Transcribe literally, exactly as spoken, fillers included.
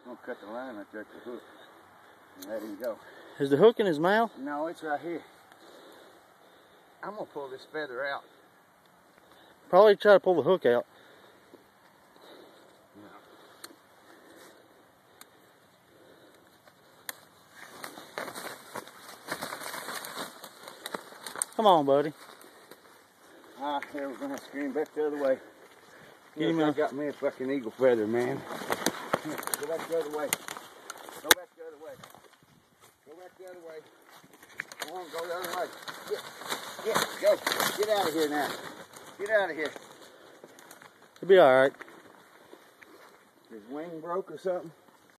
I'm gonna cut the line right there at the hook and let him go. Is the hook in his mouth? No, it's right here. I'm gonna pull this feather out. Probably try to pull the hook out. Come on, buddy. Ah, here we're gonna scream back the other way. Get him I out. got me a fucking eagle feather, man. Here, go back the other way. Go back the other way. Go back the other way. Come on, go the other way. Get, get, go. Get out of here now. Get out of here. It'll be all right. His wing broke or something?